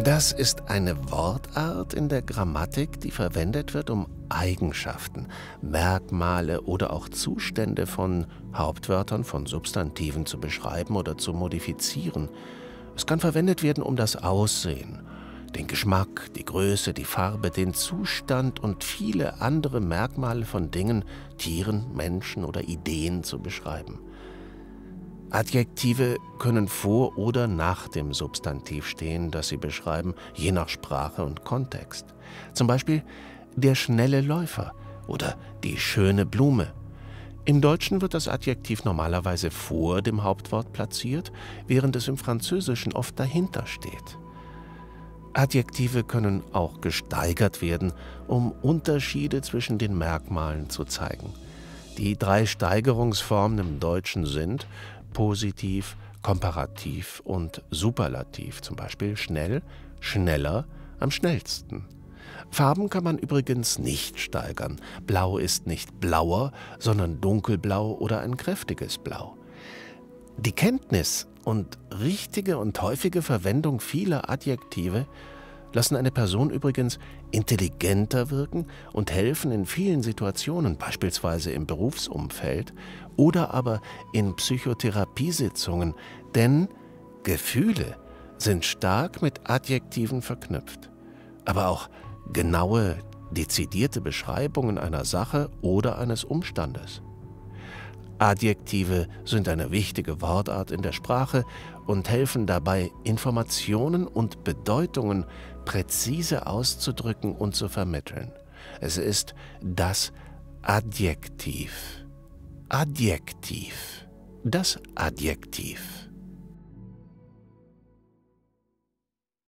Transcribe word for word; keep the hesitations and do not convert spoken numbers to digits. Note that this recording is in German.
Das ist eine Wortart in der Grammatik, die verwendet wird, um Eigenschaften, Merkmale oder auch Zustände von Hauptwörtern, von Substantiven zu beschreiben oder zu modifizieren. Es kann verwendet werden, um das Aussehen, den Geschmack, die Größe, die Farbe, den Zustand und viele andere Merkmale von Dingen, Tieren, Menschen oder Ideen zu beschreiben. Adjektive können vor oder nach dem Substantiv stehen, das sie beschreiben, je nach Sprache und Kontext. Zum Beispiel der schnelle Läufer oder die schöne Blume. Im Deutschen wird das Adjektiv normalerweise vor dem Hauptwort platziert, während es im Französischen oft dahinter steht. Adjektive können auch gesteigert werden, um Unterschiede zwischen den Merkmalen zu zeigen. Die drei Steigerungsformen im Deutschen sind Positiv, Komparativ und Superlativ, zum Beispiel schnell, schneller, am schnellsten. Farben kann man übrigens nicht steigern. Blau ist nicht blauer, sondern dunkelblau oder ein kräftiges Blau. Die Kenntnis und richtige und häufige Verwendung vieler Adjektive lassen eine Person übrigens intelligenter wirken und helfen in vielen Situationen, beispielsweise im Berufsumfeld oder aber in Psychotherapiesitzungen, denn Gefühle sind stark mit Adjektiven verknüpft. Aber auch genaue, dezidierte Beschreibungen einer Sache oder eines Umstandes. Adjektive sind eine wichtige Wortart in der Sprache und helfen dabei, Informationen und Bedeutungen präzise auszudrücken und zu vermitteln. Es ist das Adjektiv. Adjektiv. Das Adjektiv.